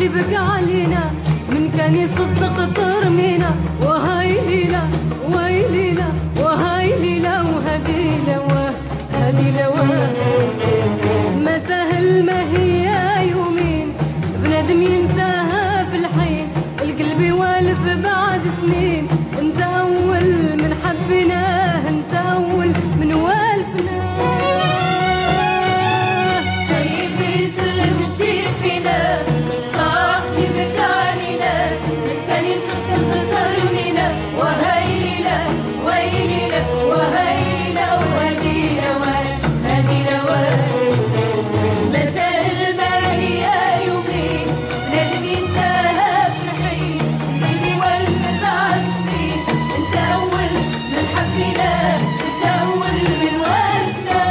اللي بكى علينا من كان يصدق ترمينا. وهاي ليلة وهاي ليلة وهاي ليلة وهذي لواه هذي لواه. ما سهل ما هي يومين بنادم ينساها في الحين. القلب يوالف بعد سنين. انت اول من حبناه انت اول من والفناه. حبيبي سلمتي فينا صاحبي بكى علينا كان يصدق ترمينا. وهاي ليلة وهاي ليلة وهاي ليلة وهذي لواه هذي لواه. ما سهل ما هي يومين بنادم ينساها في الحين. قلبي والف بعد سنين. انت اول من حبينا انت اول من والفنا.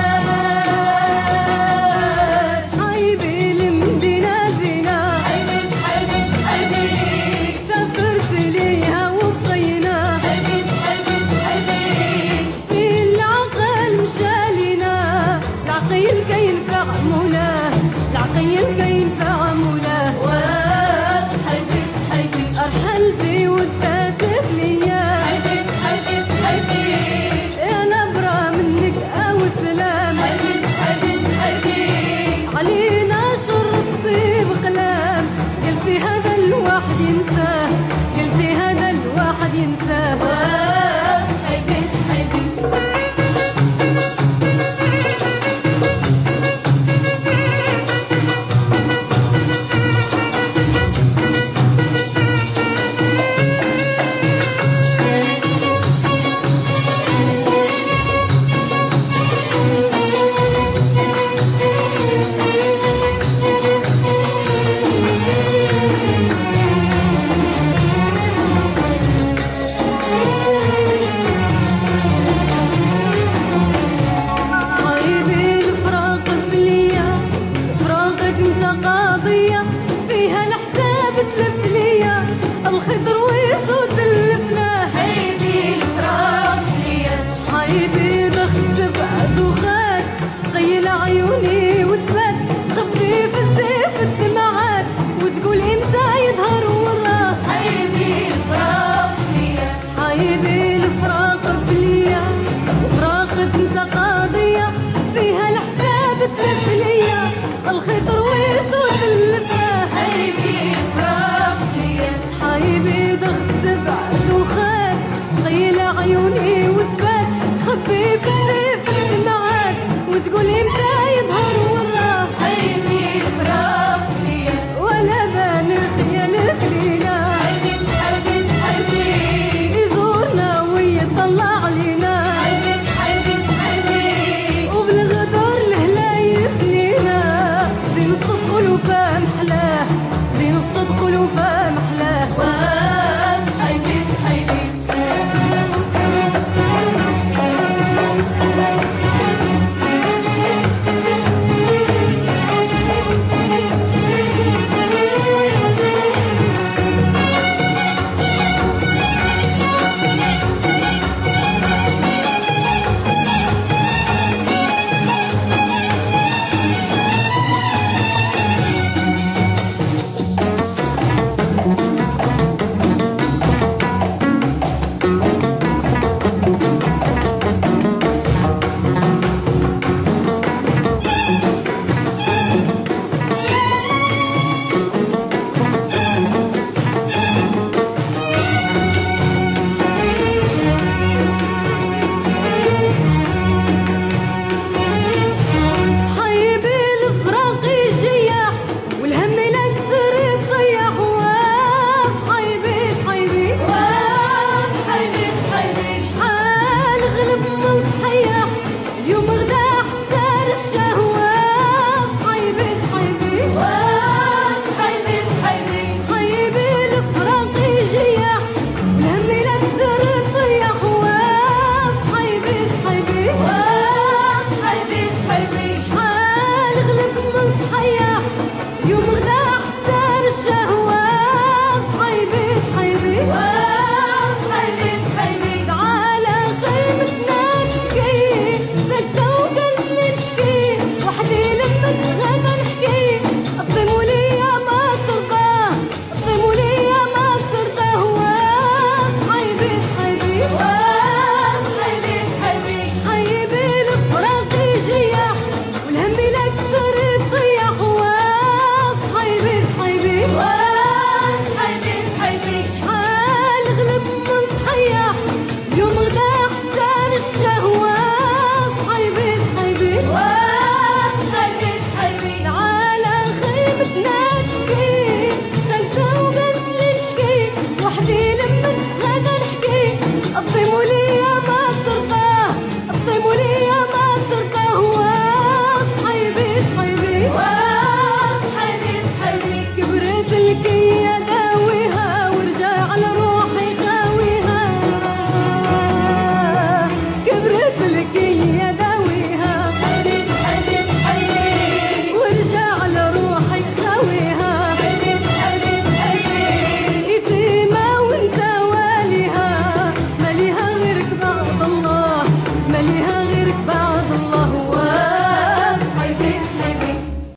حبيبي المدينة زينة حبيس حبيس حبيب سافرت ليها وبقينا. حبيس حبيس حبيب في العقل مشالينا. العقيل كينفع مولاه العقيل كينفع مولاه. واس حبيس حبيس أرحلتي وتاتت ليا حبيس حبيس حبيب يا نبرة منك أو سلام. حبيس حبيس حبيب علينا شرطي بقلام. قلتي هذا الواحد ينساه قلتي هذا الواحد ينساه. واس حبيس حبيب حبيبي الفراق بليا فراقك انت قاضية فيها الحساب تلف ليا. الخضر ويسود الفلاح حبيبي الفراق ليا. حبيبي ضخت بعد وخاد تغيل عيوني وتبات تخبي في السيف الدمعات وتقول امتى يظهر وراه. حبيبي الفراق ليا. حبيبي الفراق بليا وفراقك انت قاضية فيها الحساب تلف ليا. الخضر ويسود الفلاح حبيبي الفراق ليا. حبيبي ضغط بعد وخاد تغيل عيوني وتبات تخبي في السيف الدمعات وتقول امتى يظهر وراه. حبيبي الفراق ليا. ولا بان خيالك لينا حبيس حبيس حبيب يزورنا ويطلع علينا. حبيس حبيس حبيب وبالغدر الهلا يبنينا. زين الصدق والوفا محلاه زين الصدق والوفا محلاه. واس حبيس حبيب طيب